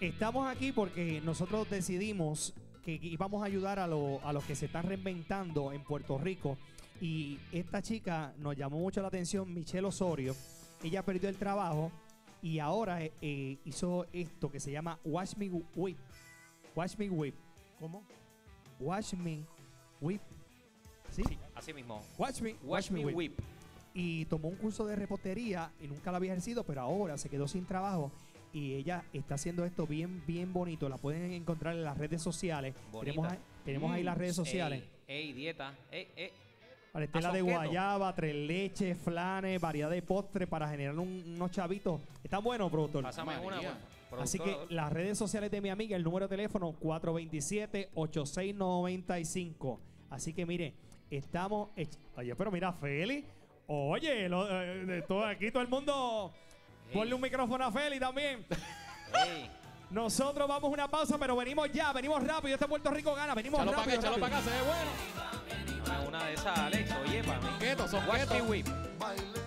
Estamos aquí porque nosotros decidimos que íbamos a ayudar a los que se están reinventando en Puerto Rico. Y esta chica nos llamó mucho la atención, Michelle Osorio. Ella perdió el trabajo y ahora hizo esto que se llama Watch Me Whip. Watch Me Whip. ¿Cómo? Watch Me Whip. ¿Sí? Sí, así mismo. Watch Me Whip. Y tomó un curso de repostería y nunca lo había ejercido, pero ahora se quedó sin trabajo. Y ella está haciendo esto bien bonito. La pueden encontrar en las redes sociales. Tenemos ahí las redes sociales. Ey, dieta. Para la de guayaba, tres leches, flanes, variedad de postres para generar unos chavitos. Están buenos, productor. Pásame una, Así que las redes sociales de mi amiga, el número de teléfono 427-8695. Así que mire, estamos... Oye, pero mira, Feli. Oye, aquí todo el mundo... Ponle un micrófono a Feli también. Hey. Nosotros vamos a una pausa, pero venimos ya, venimos rápido. Este Puerto Rico gana, venimos rápido. Échalo para acá, se ve bueno. Una de esas, Alex. Oye, para mí. Son Watch ketos. Me Whip.